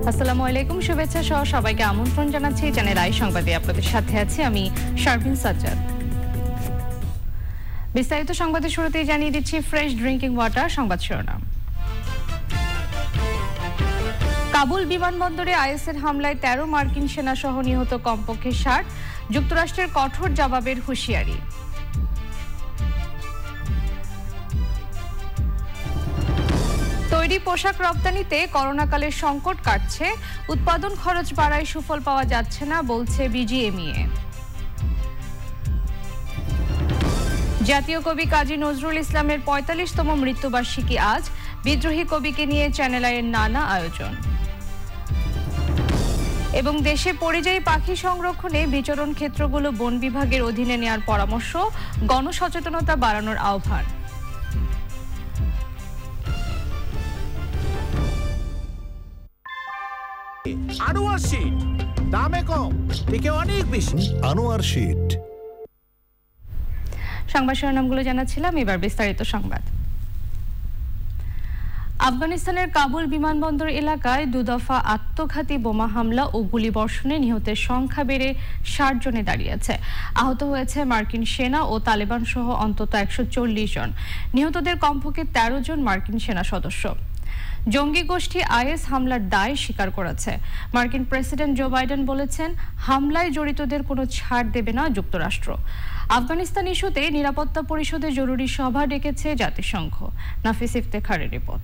আসসালামু আলাইকুম, শুভেচ্ছা সহ সবাইকে আমন্ত্রণ জানাচ্ছি চ্যানেল আই সংবাদে। আপনাদের সাথে আছি আমি শারবিন সাজ্জাদ। বিস্তারিত সংবাদের শুরুতেই জানিয়ে দিচ্ছি ফ্রেশ ড্রিঙ্কিং ওয়াটার সংবাদ শিরোনাম। কাবুল বিমানবন্দরে আইএসের হামলায় 13 মার্কিন সেনা সহ নিহত কমপক্ষে 60, যুক্তরাষ্ট্রের কঠোর জবাবের হুঁশিয়ারি। তৈরি পোশাক রপ্তানিতে করোনাকালের সংকট কাটছে, উৎপাদন খরচ বাড়ায় সুফল পাওয়া যাচ্ছে না বলছে বিজিএমইএ। জাতীয় কবি কাজী নজরুল ইসলামের 45তম মৃত্যুবার্ষিকী আজ, বিদ্রোহী কবিকে নিয়ে চ্যানেল আইয়ের নানা আয়োজন। এবং দেশে পরিযায়ী পাখি সংরক্ষণে বিচরণ ক্ষেত্রগুলো বন বিভাগের অধীনে নেওয়ার পরামর্শ, গণসচেতনতা বাড়ানোর আহ্বান। আনোয়ার শীট, দামে কম, থেকে অনেক বেশি। আনোয়ার শীট। সংবাদ শিরোনামগুলো জানাচ্ছিলাম, এবার বিস্তারিত সংবাদ। আফগানিস্তানের কাবুল বিমানবন্দর এলাকায় দুদফা আত্মঘাতী বোমা হামলা ও গুলিবর্ষণে নিহতের সংখ্যা বেড়ে 60 জনে দাঁড়িয়েছে। আহত হয়েছে মার্কিন সেনা ও তালেবান সহ অন্তত 140 জন। নিহতদের কমপক্ষে 13 জন মার্কিন সেনা সদস্য। জঙ্গি গোষ্ঠী আইএস হামলার দায় স্বীকার করেছে। মার্কিন প্রেসিডেন্ট জো বাইডেন বলেছেন, হামলায় জড়িতদের কোনো ছাড় দেবে না যুক্তরাষ্ট্র। আফগানিস্তান ইস্যুতে নিরাপত্তা পরিষদে জরুরি সভা ডেকেছে জাতিসংঘ। নাফিস ইফতেখারের রিপোর্ট।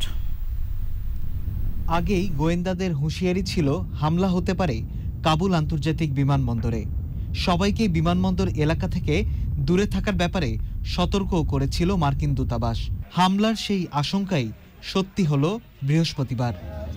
আগেই গোয়েন্দাদের হুঁশিয়ারি ছিল হামলা হতে পারে কাবুল আন্তর্জাতিক বিমানবন্দরে। সবাইকে বিমানবন্দর এলাকা থেকে দূরে থাকার ব্যাপারে সতর্কও করেছিল মার্কিন দূতাবাস। হামলার সেই আশঙ্কাই সত্যি হলো বৃহস্পতিবার।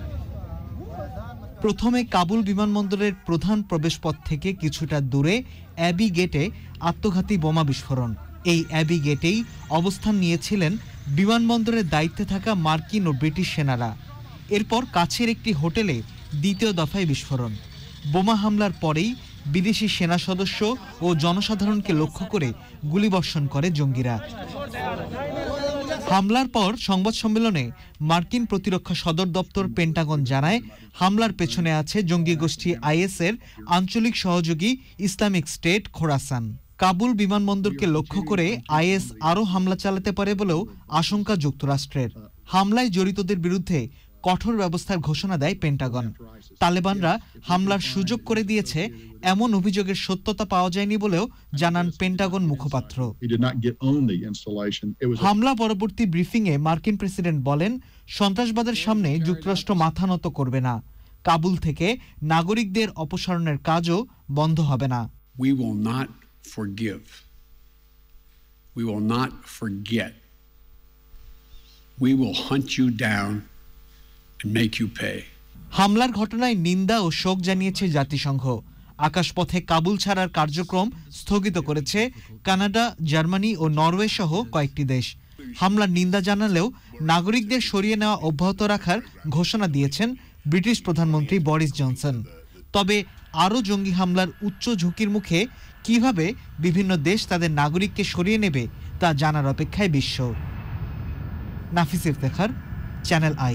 প্রথমে কাবুল বিমানবন্দরের প্রধান প্রবেশপথ থেকে কিছুটা দূরে অ্যাবি গেটে আত্মঘাতী বোমা বিস্ফোরণ। এই অ্যাবি গেটেই অবস্থান নিয়েছিলেন বিমানবন্দরের দায়িত্বে থাকা মার্কিন ও ব্রিটিশ সেনারা। এরপর কাছের একটি হোটেলে দ্বিতীয় দফায় বিস্ফোরণ। বোমা হামলার পরেই বিদেশি সেনা সদস্য ও জনসাধারণকে লক্ষ্য করে গুলিবর্ষণ করে জঙ্গিরা। হামলার পর সংবাদ সম্মেলনে মার্কিন প্রতিরক্ষা সদর দপ্তর পেন্টাগন জানায়, হামলার পেছনে আছে জঙ্গি গোষ্ঠী আইএসের আঞ্চলিক সহযোগী ইসলামিক স্টেট খোরাসান। কাবুল বিমানবন্দরকে লক্ষ্য করে আইএস আরও হামলা চালাতে পারে বলেও আশঙ্কা যুক্তরাষ্ট্রের। হামলায় জড়িতদের বিরুদ্ধে কঠোর ব্যবস্থার ঘোষণা দেয় পেন্টাগন। তালেবানরা হামলার সুযোগ করে দিয়েছে এমন অভিযোগের সত্যতা পাওয়া যায়নি বলেও জানান পেন্টাগন মুখপাত্র। হামলা পরবর্তী ব্রিফিংয়ে মার্কিন প্রেসিডেন্ট বলেন, সন্ত্রাসবাদের সামনে যুক্তরাষ্ট্র মাথা নত করবে না। কাবুল থেকে নাগরিকদের অপসারণের কাজও বন্ধ হবে না। We will not forgive. We will not forget. We will hunt you down and make you pay. হামলার ঘটনায় নিন্দা ও শোক জানিয়েছে জাতিসংঘ। আকাশপথে কাবুল ছাড়ার কার্যক্রম স্থগিত করেছে কানাডা, জার্মানি ও নরওয়ে সহ কয়েকটি দেশ। হামলার নিন্দা জানালেও নাগরিকদের সরিয়ে নেওয়া অব্যাহত রাখার ঘোষণা দিয়েছেন ব্রিটিশ প্রধানমন্ত্রী বরিস জনসন। তবে আরও জঙ্গি হামলার উচ্চ ঝুঁকির মুখে কিভাবে বিভিন্ন দেশ তাদের নাগরিককে সরিয়ে নেবে তা জানার অপেক্ষায় বিশ্ব। Nafis Iftekhar, channel I.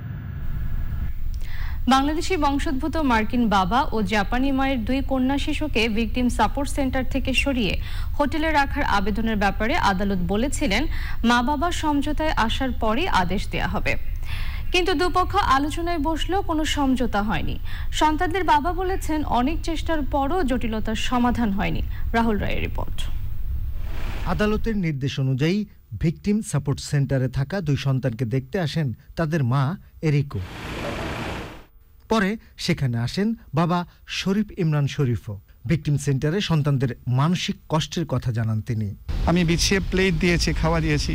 বাংলাদেশি বংশোদ্ভূত মার্কিন বাবা ও জাপানি মায়ের 2 কন্যা শিশুকে ভিকটিম সাপোর্ট সেন্টার থেকে সরিয়ে হোটেলে রাখার আবেদনের ব্যাপারে আদালত বলেছিলেন, মা বাবা সমঝোতায় আসার পরই আদেশ দেয়া হবে। কিন্তু দুপক্ষ আলোচনায় বসলেও কোনো সমঝোতা হয়নি। সন্তানদের বাবা বলেছেন, অনেক চেষ্টার পরও জটিলতার সমাধান হয়নি। রাহুল রায়ের রিপোর্ট। আদালতের নির্দেশ অনুযায়ী ভিকটিম সাপোর্ট সেন্টারে থাকা 2 সন্তানকে দেখতে আসেন তাদের মা এরিকো। পরে সেখানে আসেন বাবা শরীফ ইমরান শরীফও। ভিকটিম সেন্টারে সন্তানদের মানসিক কষ্টের কথা জানান তিনি। আমি বিছিয়ে প্লেট দিয়েছি, খাওয়া দিয়েছি।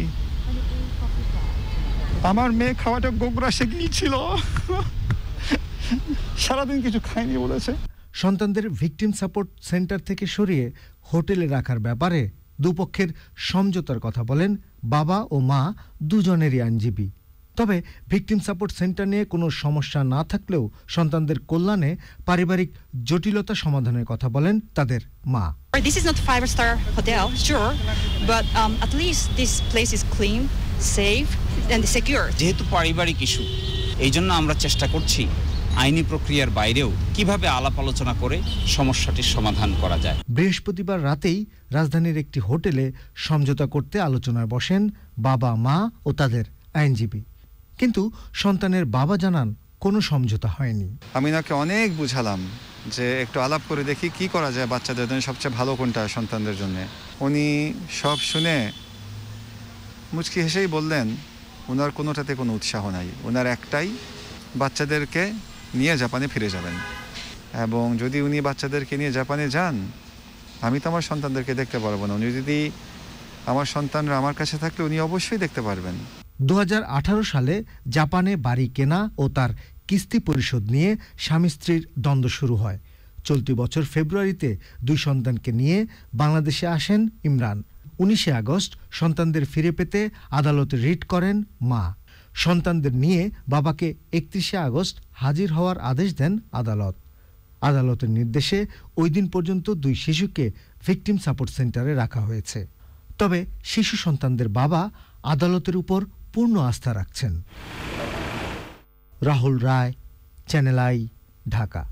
আমার মেয়ে খাওয়াটা গোগ্রাসে গিয়েছিল, সারাদিন কিছু খায়নি বলেছে। সন্তানদের ভিকটিম সাপোর্ট সেন্টার থেকে সরিয়ে হোটেলে রাখার ব্যাপারে দুপক্ষের সমঝোতার কথা বলেন বাবা ও মা দুজনেরই আইনজীবী। তবে ভিকটিম সাপোর্ট সেন্টার নিয়ে কোনো সমস্যা না থাকলেও সন্তানদের কল্যাণে পারিবারিক জটিলতা সমাধানের কথা বলেন তাদের মা। This is not a 5-star hotel, sure, but at least this place is clean, safe and secure. যেহেতু পারিবারিক ইস্যু, এই জন্য আমরা চেষ্টা করছি আইনি প্রক্রিয়ার বাইরেও কিভাবে আলাপ আলোচনা করে সমস্যাটির সমাধান করা যায়। বৃহস্পতিবার রাতেই রাজধানীর একটি হোটেলে সমঝোতা করতে আলোচনায় বসেন বাবা, মা ও তাদের আইনজীবী। কিন্তু সন্তানের বাবা জানান কোনো সমঝোতা হয়নি। আমি ওনাকে অনেক বুঝালাম যে একটু আলাপ করে দেখি কি করা যায় বাচ্চাদের জন্য, সবচেয়ে ভালো কোনটা সন্তানদের জন্য। উনি সব শুনে মুচকি হেসেই বললেন ওনার কোনোটাতে কোনো উৎসাহ নাই, ওনার একটাই বাচ্চাদেরকে নিয়ে জাপানে ফিরে যাবেন, এবং যদি উনি বাচ্চাদেরকে নিয়ে জাপানে যান আমি তো আমার সন্তানদেরকে দেখতে পারবো না। উনি যদি আমার সন্তানরা আমার কাছে থাকলে উনি অবশ্যই দেখতে পারবেন। 2018 সালে জাপানে বাড়ি কেনা ও তার কিস্তি পরিশোধ নিয়ে স্বামী স্ত্রীর দ্বন্দ্ব শুরু হয়। চলতি বছর ফেব্রুয়ারিতে 2 সন্তানকে নিয়ে বাংলাদেশে আসেন ইমরান। 19 আগস্ট সন্তানদের ফিরে পেতে আদালতে রিট করেন মা। সন্তানদের নিয়ে বাবাকে 31 আগস্ট হাজির হওয়ার আদেশ দেন আদালত। আদালতের নির্দেশে ওই দিন পর্যন্ত 2 শিশুকে ভিকটিম সাপোর্ট সেন্টারে রাখা হয়েছে। তবে শিশু সন্তানদের বাবা আদালতের উপর পূর্ণ আস্থা রাখছেন। Rahul Roy, channel I, Dhaka.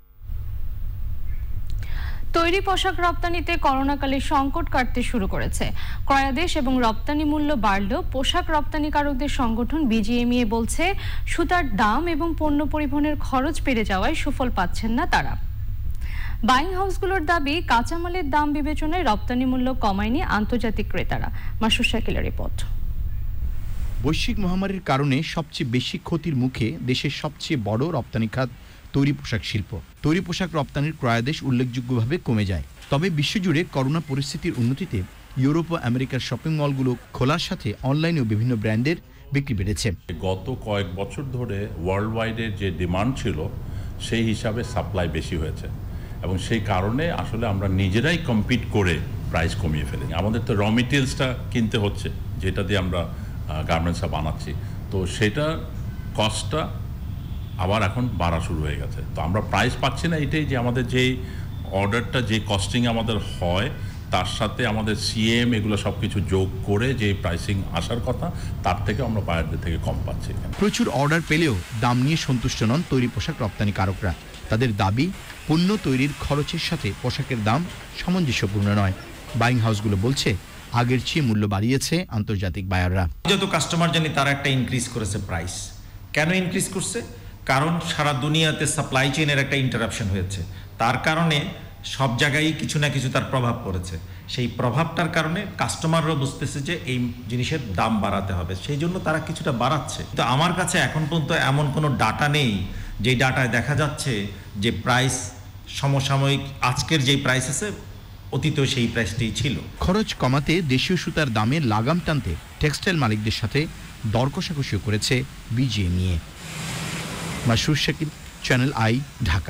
তৈরি পোশাক রপ্তানিতে করোনাকালে সংকট কাটতে শুরু করেছে। ক্রয়াদেশ এবং রপ্তানি মূল্য বাড়লেও পোশাক রপ্তানিকারকদের সংগঠন বিজিএমইএ বলছে সুতার দাম এবং পণ্য পরিবহনের খরচ বেড়ে যাওয়ায় সুফল পাচ্ছেন না তারা। বাইং হাউসগুলোর দাবি কাঁচামালের দাম বিবেচনায় রপ্তানি মূল্য কমায়নি আন্তর্জাতিক ক্রেতারা। মাসুর শাকিলের রিপোর্ট। বৈশ্বিক মহামারীর কারণে সবচেয়ে বেশি ক্ষতির মুখে দেশের সবচেয়ে বড় রপ্তানি খাত তৈরি পোশাক শিল্প। তৈরি পোশাক রপ্তানির ক্রয়াদেশ উল্লেখযোগ্যভাবে কমে যায়। তবে বিশ্বজুড়ে করোনা পরিস্থিতির উন্নতিতে ইউরোপ ও আমেরিকার শপিং মলগুলো খোলার সাথে অনলাইনেও বিভিন্ন ব্র্যান্ডের বিক্রি বেড়েছে। গত কয়েক বছর ধরে ওয়ার্ল্ড ওয়াইডের যে ডিমান্ড ছিল সেই হিসাবে সাপ্লাই বেশি হয়েছে, এবং সেই কারণে আসলে আমরা নিজেরাই কম্পিট করে প্রাইস কমিয়ে ফেলি। আমাদের তো র মেটেরিয়ালসটা কিনতে হচ্ছে, যেটা দিয়ে আমরা গার্মেন্টসটা বানাচ্ছি, তো সেটা কস্টটা আবার এখন বাড়া শুরু হয়ে গেছে। তো আমরা প্রাইস পাচ্ছি না, এটাই যে আমাদের যেই অর্ডারটা যে কস্টিং আমাদের হয় তার সাথে আমাদের সিএম এগুলো সব কিছু যোগ করে যে প্রাইসিং আসার কথা তার থেকে আমরা বায়ারদের থেকে কম পাচ্ছি। প্রচুর অর্ডার পেলেও দাম নিয়ে সন্তুষ্ট নন তৈরি পোশাক রপ্তানিকারকরা। তাদের দাবি পণ্য তৈরির খরচের সাথে পোশাকের দাম সামঞ্জস্যপূর্ণ নয়। বাইং হাউসগুলো বলছে আগের চেয়ে মূল্য বাড়িয়েছে আন্তর্জাতিক বায়াররা। যত কাস্টমার জানি তারা একটা ইনক্রিজ করেছে প্রাইস। কেন ইনক্রিজ করছে? কারণ সারা দুনিয়াতে সাপ্লাই চেইনের একটা ইন্টারাপশন হয়েছে, তার কারণে সব জায়গায় কিছু না কিছু তার প্রভাব পড়েছে। সেই প্রভাবটার কারণে কাস্টমাররা বুঝতেছে যে এই জিনিসের দাম বাড়াতে হবে, সেই জন্য তারা কিছুটা বাড়াচ্ছে। তো আমার কাছে এখন পর্যন্ত এমন কোনো ডাটা নেই যে ডাটায় দেখা যাচ্ছে যে প্রাইস সমসাময়িক আজকের যেই প্রাইস আছে অতীতেও সেই প্রাইসটাই ছিল। খরচ কমাতে দেশীয় সুতার দামে লাগাম টানতে টেক্সটাইল মালিকদের সাথে দর কষাকষিও করেছে BGMEA. Masur Shakil, channel I, Dhaka.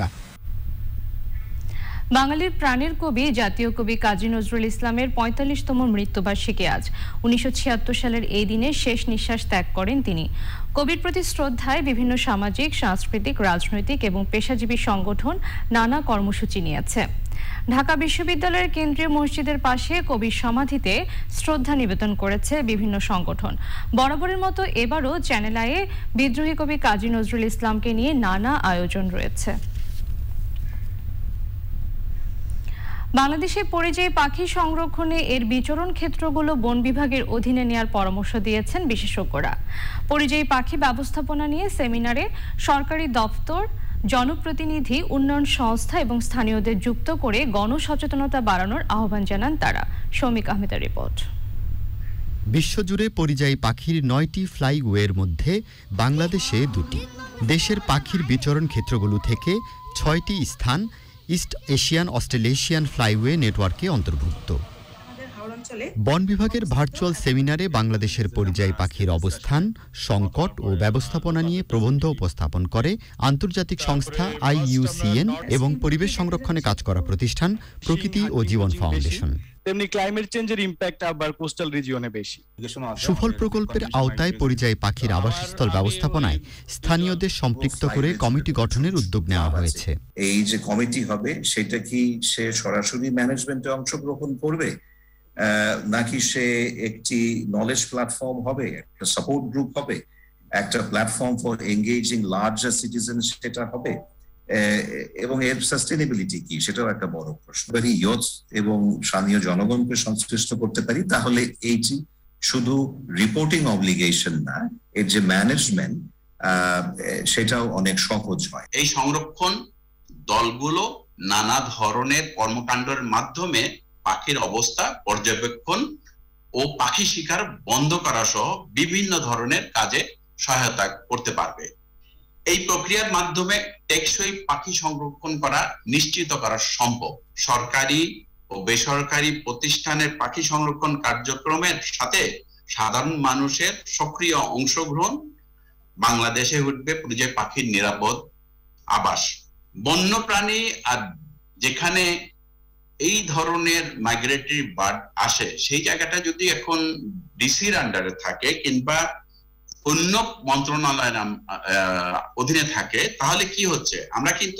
বাঙালির প্রাণের কবি জাতীয় কবি কাজী নজরুল ইসলামের ৪৫তম মৃত্যুবার্ষিকী আজ। ১৯৭৬ সালের এই দিনে শেষ নিঃশ্বাস ত্যাগ করেন তিনি। কবির প্রতি শ্রদ্ধায় বিভিন্ন সামাজিক, সাংস্কৃতিক, রাজনৈতিক এবং পেশাজীবী সংগঠন নানা কর্মসূচি নিয়েছে। ঢাকা বিশ্ববিদ্যালয়ের কেন্দ্রীয় মসজিদের পাশে কবির সমাধিতে শ্রদ্ধা নিবেদন করেছে বিভিন্ন সংগঠন। বরাবরের মতো এবারও চ্যানেল আইয়ে বিদ্রোহী কবি কাজী নজরুল ইসলামকে নিয়ে নানা আয়োজন রয়েছে। বাংলাদেশে পরিযায়ী পাখি সংরক্ষণে এর বিচরণ ক্ষেত্রগুলো বন বিভাগের অধীনে নেওয়ার পরামর্শ দিয়েছেন বিশেষজ্ঞরা। পরিযায়ী পাখি ব্যবস্থাপনা নিয়ে সেমিনারে সরকারি দপ্তর, জনপ্রতিনিধি, উন্নয়ন সংস্থা এবং স্থানীয়দের যুক্ত করে গণসচেতনতা বাড়ানোর আহ্বান জানান তারা। শৌমিক আহমেদের রিপোর্ট। বিশ্বজুড়ে পরিযায়ী পাখির 9টি ফ্লাইওয়ের মধ্যে বাংলাদেশে 2টি। দেশের পাখির বিচরণ ক্ষেত্রগুলো থেকে 6টি স্থান ইস্ট এশিয়ান অস্ট্রেলেশিয়ান ফ্লাইওয়ে নেটওয়ার্কে অন্তর্ভুক্ত। বন বিভাগের ভার্চুয়াল সেমিনারে বাংলাদেশের পরিযায়ী পাখির অবস্থান, সংকট ও ব্যবস্থাপনা নিয়ে প্রবন্ধ উপস্থাপন করে আন্তর্জাতিক সংস্থা IUCN এবং পরিবেশ সংরক্ষণে কাজ করা প্রতিষ্ঠান প্রকৃতি ও জীবন ফাউন্ডেশন। তেমনি ক্লাইমেট চেঞ্জের ইমপ্যাক্ট আবার কোস্টাল রিজিয়নে বেশি। সুফল প্রকল্পের আওতায় পরিযায়ী পাখির আবাসস্থল ব্যবস্থাপনায় স্থানীয়দের সম্পৃক্ত করে কমিটি গঠনের উদ্যোগ নেওয়া হয়েছে। এই যে কমিটি হবে সেটা কি সে সরাসরি ম্যানেজমেন্টে অংশগ্রহণ করবে, নাকি সে একটি নলেজ প্ল্যাটফর্ম হবে, একটা সাপোর্ট গ্রুপ হবে, একটা platform for engaging larger citizen সেটা হবে, এবং এর সাস্টেনেবিলিটি কি সেটাও একটা বড় প্রশ্ন। ইয়ুথ এবং স্থানীয় জনগণকে সংশ্লিষ্ট করতে পারি, তাহলে এইটি শুধু রিপোর্টিং অব্লিগেশন না, এর যে ম্যানেজমেন্ট সেটাও অনেক সহজ হয়। এই সংরক্ষণ দলগুলো নানা ধরনের কর্মকাণ্ডের মাধ্যমে পাখির অবস্থা পর্যবেক্ষণ ও পাখি শিকার বন্ধ করা সহ বিভিন্ন ধরনের কাজে সহায়তা করতে পারবে। এই প্রক্রিয়ার মাধ্যমে টেকসই পাখি সংরক্ষণ করা নিশ্চিত করা সম্ভব। সরকারি ও বেসরকারি প্রতিষ্ঠানের পাখি সংরক্ষণ কার্যক্রমের সাথে সাধারণ মানুষের সক্রিয় অংশগ্রহণ বাংলাদেশে উঠবে পরিযায়ী পাখির নিরাপদ আবাস। বন্যপ্রাণী আর যেখানে এই ধরনের মাইগ্রেটরি বার্ড আসে, সেই জায়গাটা যদি এখন ডিসির আন্ডারে থাকে কিংবা অন্য মন্ত্রণালয়ের অধীনে থাকে, তাহলে কি হচ্ছে, আমরা কিন্তু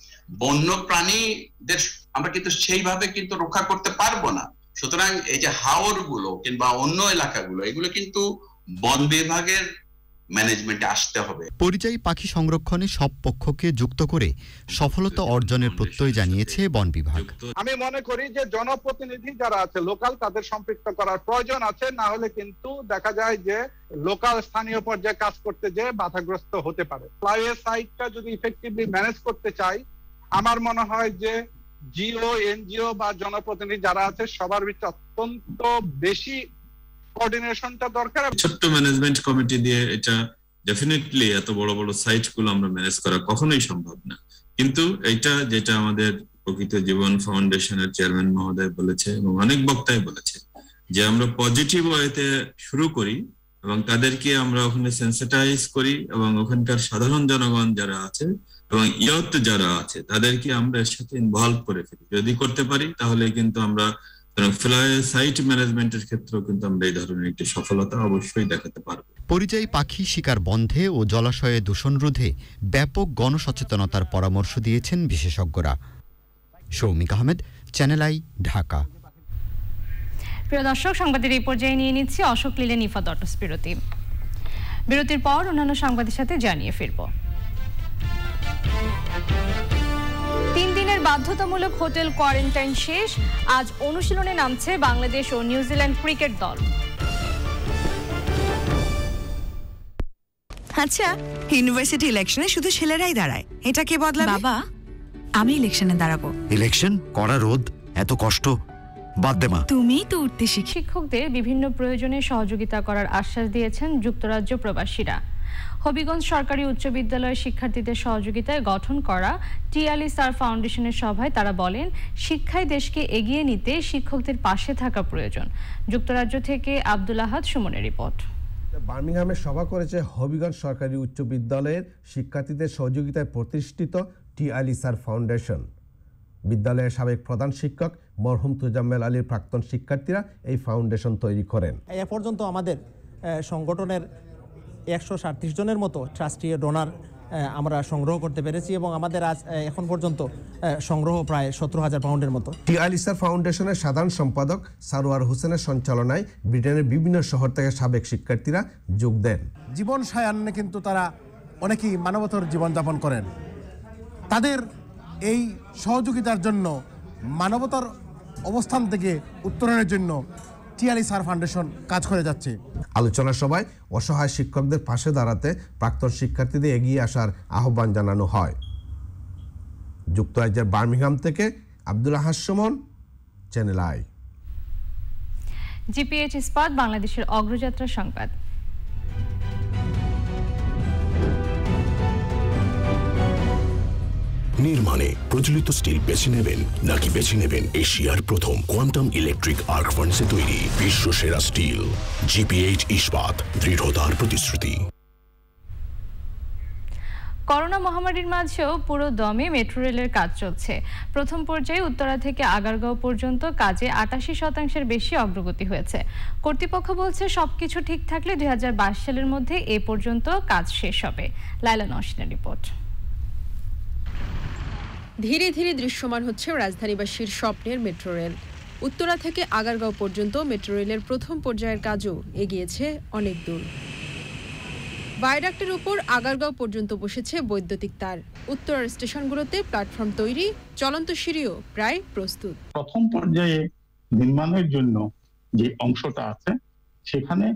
বন্যপ্রাণীদের আমরা কিন্তু সেইভাবে কিন্তু রক্ষা করতে পারবো না। সুতরাং এই যে হাওর গুলো কিংবা অন্য এলাকাগুলো, এগুলো কিন্তু বন বিভাগের ম্যানেজমেন্টে আসতে হবে। পরিযায়ী পাখি সংরক্ষণে সব পক্ষকে যুক্ত করে সফলতা অর্জনের প্রত্যয় জানিয়েছে বন বিভাগ। আমি মনে করি যে জনপ্রতিনিধি যারা আছে লোকাল, তাদের সম্পৃক্ত করার প্রয়োজন আছে, না হলে কিন্তু দেখা যায় যে লোকাল স্থানীয় পর্যায়ে কাজ করতে যে বাধাগ্রস্ত হতে পারে। ফ্লাইওয়ে সাইটটা যদি ইফেক্টিভলি ম্যানেজ করতে চাই, আমার মনে হয় যে জিও, এনজিও বা জনপ্রতিনিধি যারা আছে সবার ভিতরে অত্যন্ত বেশি কোঅর্ডিনেশনটা দরকার। ছোট্ট ম্যানেজমেন্ট কমিটি দিয়ে এটা ডেফিনেটলি এত বড় বড় সাইট গুলো আমরা ম্যানেজ করা কখনোই সম্ভব না, কিন্তু এটা যেটা আমাদের প্রকৃত জীবন ফাউন্ডেশনের চেয়ারম্যান মহোদয় বলেছে এবং অনেক বক্তাই বলেছে যে আমরা পজিটিভ ওয়েতে শুরু করি এবং তাদেরকে আমরা ওখানে সেন্সিটাইজ করি এবং ওখানকার সাধারণ জনগণ যারা আছে এবং ইয়ুথ যারা আছে তাদেরকে আমরা এর সাথে ইনভলভ করে ফেলি। যদি করতে পারি তাহলে কিন্তু আমরা সাইট ম্যানেজমেন্টের ক্ষেত্রেও কিন্তু আমরা এই ধরনের একটি সফলতা অবশ্যই দেখাতে পারবো। পরিযায়ী পাখি শিকার বন্ধে ও জলাশয়ে দূষণ রোধে ব্যাপক গণসচেতনতার পরামর্শ দিয়েছেন বিশেষজ্ঞরা। Soumik Ahmed, channel I, Dhaka. প্রিয় দর্শক, সংবাদের এই পর্যায়ে নিয়ে নিচ্ছি অশোক লীলা নিফাত অটস বিরতি। বিরতির পর অন্যান্য সংবাদের সাথে জানিয়ে ফিরব। 3 দিনের বাধ্যতামূলক হোটেল কোয়ারেন্টাইন শেষ, আজ অনুশীলনে নামছে বাংলাদেশ ও নিউজিল্যান্ড ক্রিকেট দল। আচ্ছা, ইউনিভার্সিটি ইলেকশনে শুধু ছেলেরাই দাঁড়ায়, এটা কে বদলাবে? বাবা, আমি ইলেকশনে দাঁড়াবো। ইলেকশন করা রোদ, এত কষ্ট, বাদ দে মা। তুমিই তো উঠতে শিখ। শিক্ষকদের বিভিন্ন প্রয়োজনে সহযোগিতা করার আশ্বাস দিয়েছেন যুক্তরাজ্য প্রবাসীরা। হবিগঞ্জ সরকারি উচ্চ বিদ্যালয়ের শিক্ষার্থীদের সহযোগিতায় গঠন করা টি আলী স্যার ফাউন্ডেশনের সভায় তারা বলেন, শিক্ষায় দেশকে এগিয়ে নিতে শিক্ষকদের পাশে থাকা প্রয়োজন। যুক্তরাজ্য থেকে আব্দুল আহাদ সুমনের রিপোর্ট। বার্মিংহামে সভা করেছে হবিগঞ্জ সরকারি উচ্চ বিদ্যালয়ের শিক্ষার্থীদের সহযোগিতায় প্রতিষ্ঠিত টি আলী স্যার ফাউন্ডেশন। বিদ্যালয়ের সাবেক প্রধান শিক্ষক মরহুম তুজাম্মেল আলীর প্রাক্তন শিক্ষার্থীরা এই ফাউন্ডেশন তৈরি করেন। এ পর্যন্ত আমাদের সংগঠনের 137 জনের মতো ট্রাস্টি ডোনার আমরা সংগ্রহ করতে পেরেছি এবং আমাদের আজ এখন পর্যন্ত সংগ্রহ প্রায় 17,000 পাউন্ডের মতো। টি আলী স্যার ফাউন্ডেশনের সাধারণ সম্পাদক সারোয়ার হোসেনের সঞ্চালনায় ব্রিটেনের বিভিন্ন শহর থেকে সাবেক শিক্ষার্থীরা যোগ দেন। জীবন সায়ান্নে কিন্তু তারা অনেকেই মানবতর জীবনযাপন করেন। তাদের এই সহযোগিতার জন্য, মানবতার অবস্থান থেকে উত্তরণের জন্য টি আলী স্যার ফাউন্ডেশন কাজ করে যাচ্ছে। আলোচনা সভায় অসহায় শিক্ষকদের পাশে দাঁড়াতে প্রাক্তন শিক্ষার্থীদের এগিয়ে আসার আহ্বান জানানো হয়। যুক্তরাজ্যের বার্মিংহাম থেকে Abdul Ahad Sumon, channel I. GPH Ispat বাংলাদেশের অগ্রযাত্রা সংবাদ। নির্মাণে প্রচলিত স্টিল বেছে নেবেন নাকি বেছে নেবেন এশিয়ার প্রথম কোয়ান্টাম ইলেকট্রিক আর্ক ফার্নেসে তৈরি বিশ্বসেরা স্টিল? জিপিএইচ ইস্পাত, দৃঢ়তার প্রতিশ্রুতি। করোনা মহামারীর মাঝেও পুরো দমে মেট্রো রেলের কাজ চলছে। প্রথম পর্যায়ে উত্তরা থেকে আগারগাঁও পর্যন্ত কাজে 88% বেশি অগ্রগতি হয়েছে। কর্তৃপক্ষ বলছে সবকিছু ঠিক থাকলে 2022 সালের মধ্যে এ পর্যন্ত কাজ শেষ হবে। লাইলা নওশিনের রিপোর্ট। ধীরে ধীরে দৃশ্যমান হচ্ছে রাজধানীবাসীর স্বপ্নের মেট্রো রেল। উত্তরা থেকে আগারগাঁও পর্যন্ত মেট্রো রেলের প্রথম পর্যায়ের কাজও এগিয়েছে অনেক দূর। ভায়াডাক্টের উপর আগারগাঁও পর্যন্ত বসেছে বৈদ্যুতিক তার। উত্তরার স্টেশনগুলোতে প্ল্যাটফর্ম তৈরি, চলন্ত সিঁড়িও প্রায় প্রস্তুত। প্রথম পর্যায়ে নির্মাণের জন্য যে অংশটা আছে সেখানে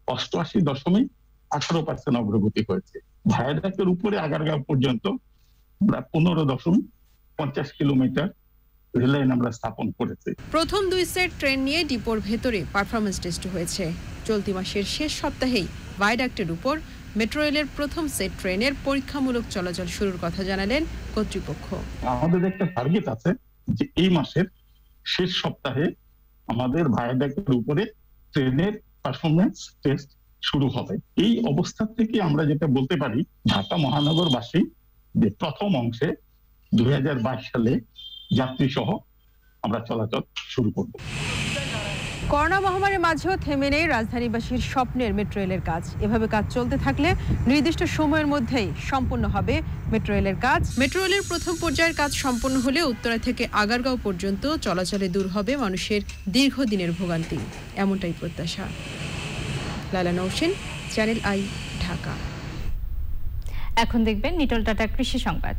88.18% অগ্রগতি হয়েছে। ভায়াডাক্টের উপরে আগারগাঁও পর্যন্ত আমরা 15.50 কিলোমিটার রেল লাইন আমরা স্থাপন করেছি। প্রথম 2 সেট ট্রেন নিয়ে ডিপোর ভেতরে পারফরমেন্স টেস্ট হয়েছে। চলতি মাসের শেষ সপ্তাহেই ভায়াডাক্টের উপর মেট্রো রেলের প্রথম সেট ট্রেনের পরীক্ষামূলক চলাচল শুরুর কথা জানালেন কর্তৃপক্ষ। আমাদের একটা টার্গেট আছে যে এই মাসের শেষ সপ্তাহে আমাদের ভায়াডাক্টের উপরে ট্রেনের পারফরমেন্স টেস্ট শুরু হবে। এই অবস্থা থেকে আমরা যেটা বলতে পারি, ঢাকা মহানগরবাসী যে প্রথম অংশে 2022 সালে যাত্রী সহ আমরা চলাচল শুরু করব। করোনা মহামারীর মাঝেও থেমে নেই রাজধানীবাসীর স্বপ্নের মেট্রো রেলের কাজ। এভাবে কাজ চলতে থাকলে নির্দিষ্ট সময়ের মধ্যেই সম্পন্ন হবে মেট্রো রেলের কাজ। মেট্রো রেলের প্রথম পর্যায়ের কাজ সম্পন্ন হলে উত্তরা থেকে আগারগাঁও পর্যন্ত চলাচলে দূর হবে মানুষের দীর্ঘদিনের ভোগান্তি, এমনটাই প্রত্যাশা। লালা নৌসেন, চ্যানেল আই, ঢাকা। এখন দেখবেন নিটল টাটা কৃষি সংবাদ।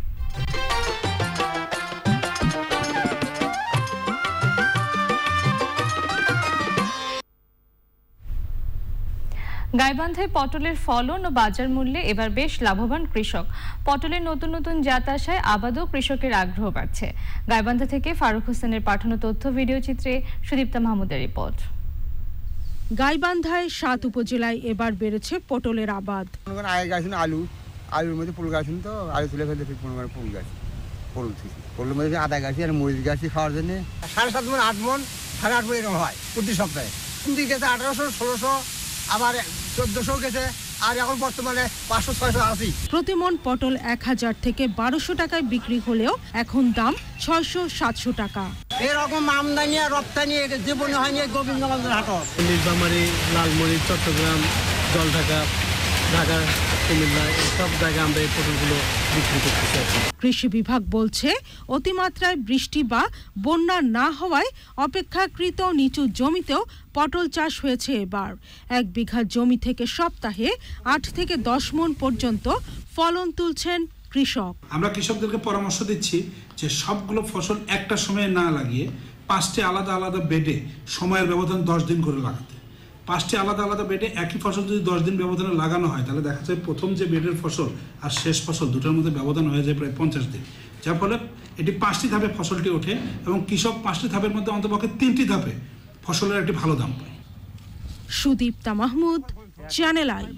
গাইবান্ধায় পটলের ফলন ও বাজার মূল্যে এবার বেশ লাভবান কৃষক। পটলের নতুন নতুন জাত আসায় আবাদও কৃষকের আগ্রহ বাড়ছে। গাইবান্ধা থেকে ফারুক হোসেনের পাঠানো তথ্য ভিডিও চিত্রে সুদীপ্তা মাহমুদের রিপোর্ট। গাইবান্ধায় 7 উপজেলায় এবার বেড়েছে পটলের আবাদ। আগে গাছ আলুর মধ্যে ফুল গাছ, তো আলু তুলে ফেলতে ফুল গাছ, ফুলের মধ্যে আদা গাছ আর মরিচ গাছ খাওয়ার জন্য 7.5 মণ 8 মণ 8.5 মণ এরকম হয় প্রতি সপ্তাহে। কিন্তু গেছে 1800 1600 আবার 1400 গেছে, আর এখন বর্তমানে 500 680। প্রতি মণ পটল 1000 থেকে 1200 টাকায় বিক্রি হলেও এখন দাম 600 700 টাকা। এরকম আমদানি আর রপ্তানি জীবনে হয়নি গোবিন্দগঞ্জের হাট। নীলফামারী, লালমনির, চট্টগ্রাম, জলঢাকা, ঢাকা, কুমিল্লা সব জায়গায় আমরা এই পটলগুলো বিক্রি করতেছি। কৃষি বিভাগ বলছে অতিমাত্রায় বৃষ্টি বা বন্যা না হওয়ায় অপেক্ষাকৃত নিচু জমিতেও পটল চাষ হয়েছে এবার। 1 বিঘা জমি থেকে সপ্তাহে 8 থেকে 10 মণ পর্যন্ত ফলন তুলছেন কৃষক। আমরা কৃষকদেরকে পরামর্শ দিচ্ছি যে সবগুলো ফসল একটা সময়ে না লাগিয়ে 5টি আলাদা আলাদা বেডে সময়ের ব্যবধান 10 দিন করে লাগাতে। 5টি আলাদা আলাদা বেডে একই ফসল যদি 10 দিন ব্যবধানে লাগানো হয়, তাহলে দেখা যায় প্রথম যে বেডের ফসল আর শেষ ফসল দুটোর মধ্যে ব্যবধান হয়ে যায় প্রায় 50 দিন, যার ফলে এটি 5টি ধাপে ফসলটি ওঠে এবং কৃষক 5টি ধাপের মধ্যে অন্তপক্ষে 3টি ধাপে ফসলের একটি ভালো দাম পায়। Sudipta Mahmud, channel I.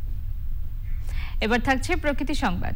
এবার থাকছে প্রকৃতি সংবাদ।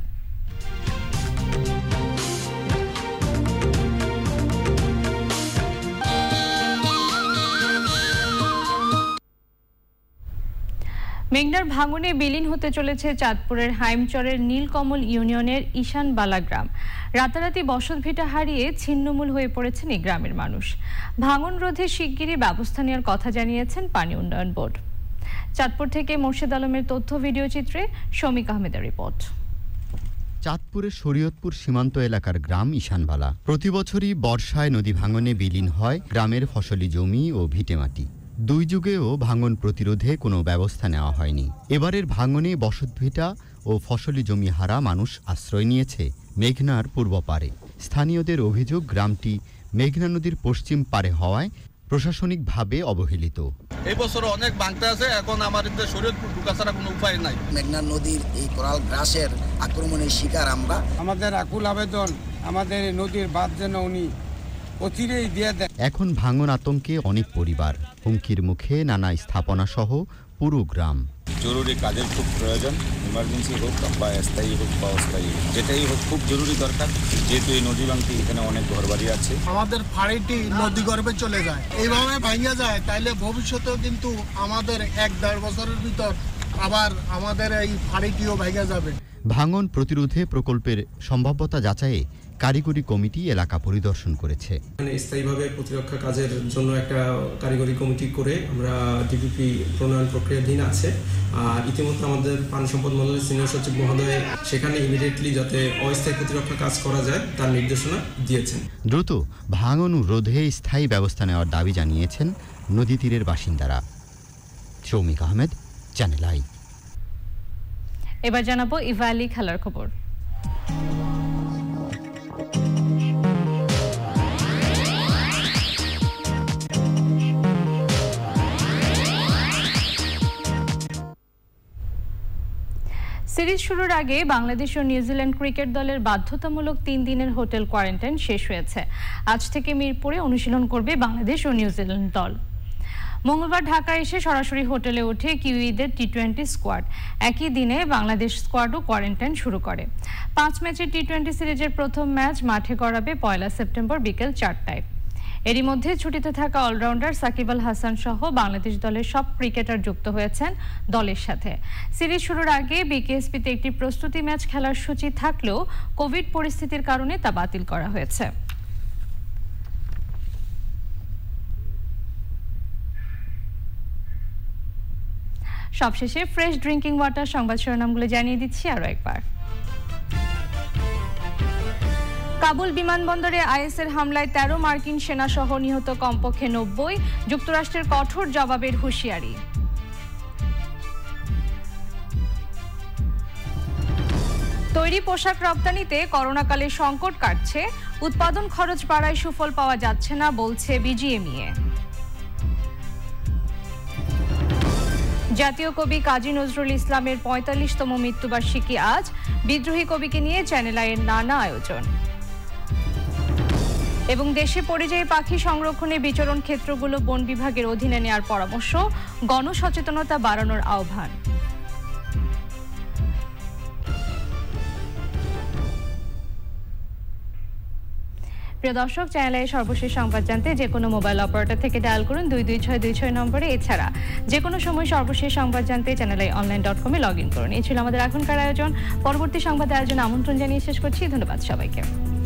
মেঘনার ভাঙনে বিলীন হতে চলেছে চাঁদপুরের হাইমচরের নীলকমল ইউনিয়নের ঈশানবালা গ্রাম। রাতারাতি বসতভিটা হারিয়ে ছিন্নমূল হয়ে পড়েছেন এই গ্রামের মানুষ। ভাঙন রোধে শিগগিরই ব্যবস্থা নেওয়ার কথা জানিয়েছেন পানি উন্নয়ন বোর্ড। চাঁদপুর থেকে মোর্শেদ আলমের তথ্য ভিডিও চিত্রে শমিক আহমেদের রিপোর্ট। চাঁদপুরের শরীয়তপুর সীমান্ত এলাকার গ্রাম ঈশানবালা। প্রতি বছরই বর্ষায় নদী ভাঙনে বিলীন হয় গ্রামের ফসলি জমি ও ভিটেমাটি। 2 যুগেও ভাঙন প্রতিরোধে কোনো ব্যবস্থা নেওয়া হয়নি। এবারের ভাঙনে বসতভিটা ও ফসলি জমি হারা মানুষ আশ্রয় নিয়েছে মেঘনার পূর্ব পারে। স্থানীয়দের অভিযোগ গ্রামটি মেঘনা নদীর পশ্চিম পারে হওয়ায় প্রশাসনিকভাবে অবহেলিত। এই বছর অনেক ভাঙতে আছে, এখন আমাদের শরীয়তপুর ঢোকা ছাড়া কোনো উপায় নাই। মেঘনা নদীর এই কোরাল গ্রাসের আক্রমণের শিকার আমরা। আমাদের আকুল আবেদন, আমাদের নদীর বাঁধ যেন উনি অচিরেই দিয়ে দেন। এখন ভাঙন আতঙ্কে অনেক পরিবার, হুমকির মুখে নানা স্থাপনা সহ পুরো গ্রাম। জরুরি কাজের খুব প্রয়োজন, ইমার্জেন্সি হোক বা স্থায়ী হোক বা অস্থায়ী হোক, যেটাই হোক খুব জরুরি দরকার, যেহেতু এই নদী ভাঙতি এখানে অনেক ঘরবাড়ি আছে। আমাদের ফাঁড়িটি নদী গর্ভে চলে যায়, এইভাবে ভাঙিয়া যায়, তাইলে ভবিষ্যতেও কিন্তু আমাদের 1-1.5 বছরের ভিতর আবার আমাদের এই ফাঁড়িটিও ভেঙে যাবে। ভাঙন প্রতিরোধে প্রকল্পের সম্ভাব্যতা যাচাইয়ে কারিগরি কমিটি এলাকা পরিদর্শন করেছে। স্থায়ীভাবে প্রতিরক্ষা কাজের জন্য একটা কারিগরি কমিটি করে আমরা ডিপিপি প্রণয়ন প্রক্রিয়াধীন আছে। আর ইতিমধ্যে আমাদের পানি সম্পদ মন্ত্রণালয়ের সিনিয়র সচিব মহোদয় সেখানে ইমিডিয়েটলি যাতে অস্থায়ী প্রতিরক্ষা কাজ করা যায় তার নির্দেশনা দিয়েছেন। দ্রুত ভাঙন রোধে স্থায়ী ব্যবস্থা নেওয়ার দাবি জানিয়েছেন নদী তীরের বাসিন্দারা। Shoumik Ahmed, channel I. এবার জানাবো ইভালি খেলার খবর। সিরিজ শুরুর আগে বাংলাদেশ ও নিউজিল্যান্ড ক্রিকেট দলের বাধ্যতামূলক 3 দিনের হোটেল কোয়ারেন্টাইন শেষ হয়েছে। আজ থেকে মিরপুরে অনুশীলন করবে বাংলাদেশ ও নিউজিল্যান্ড দল। মঙ্গলবার ঢাকা এসে সরাসরি হোটেলে ওঠে কিউইদের টি-20 স্কোয়াড। একই দিনে বাংলাদেশ স্কোয়াডও কোয়ারেন্টাইন শুরু করে। 5 ম্যাচের টি-20 সিরিজের প্রথম ম্যাচ মাঠে গড়াবে 1 সেপ্টেম্বর বিকেল 4টায়। এরই মধ্যে ছুটিতে থাকা অলরাউন্ডার সাকিব আল হাসান সহ বাংলাদেশ দলের সব ক্রিকেটার যুক্ত হয়েছেন দলের সাথে। সিরিজ শুরুর আগে বিকেএসপিতে একটি প্রস্তুতি ম্যাচ খেলার সূচি থাকলেও কোভিড পরিস্থিতির কারণে তা বাতিল করা হয়েছে। সবশেষে ফ্রেশ ড্রিঙ্কিং ওয়াটার সংবাদ শিরোনামগুলো জানিয়ে দিচ্ছি আরো একবার। কাবুল বিমানবন্দরে আইএসের হামলায় 13 মার্কিন সেনা সহ নিহত কমপক্ষে 90। যুক্তরাষ্ট্রের কঠোর জবাবের হুঁশিয়ারি। তৈরি পোশাক রপ্তানিতে করোনাকালে সংকট কাটছে। উৎপাদন খরচ বাড়ায় সুফল পাওয়া যাচ্ছে না বলছে বিজিএমইএ। জাতীয় কবি কাজী নজরুল ইসলামের 45তম মৃত্যুবার্ষিকী আজ। বিদ্রোহী কবিকে নিয়ে চ্যানেল আইয়ের নানা আয়োজন। এবং দেশে পরিযায়ী পাখি সংরক্ষণে বিচরণ ক্ষেত্রগুলো বন বিভাগের অধীনে নেওয়ার পরামর্শ, গণসচেতনতা বাড়ানোর আহ্বান। প্রিয় দর্শক, চ্যানেলের সর্বশেষ সংবাদ জানতে যে কোনো মোবাইল অপারেটর থেকে ডায়াল করুন 22626 নম্বরে। এছাড়া যে কোনো সময় সর্বশেষ সংবাদ জানতে channelionline.com-এ লগ ইন করুন। এই ছিল আমাদের এখনকার আয়োজন। পরবর্তী সংবাদ আয়োজনে আমন্ত্রণ জানিয়ে শেষ করছি। ধন্যবাদ সবাইকে।